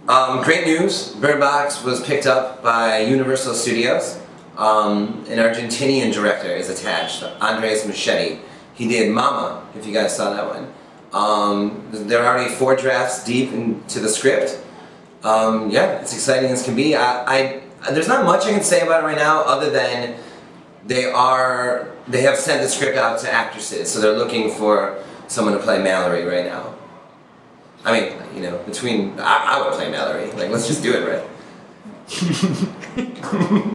Great news, Bird Box was picked up by Universal Studios. An Argentinian director is attached, Andres Muschietti. He did Mama, if you guys saw that one. There are already 4 drafts deep into the script. Yeah, it's exciting as can be. There's not much I can say about it right now other than they have sent the script out to actresses, so they're looking for someone to play Mallory right now. I mean, you know, I would play Mallory. Like, let's just do it, right?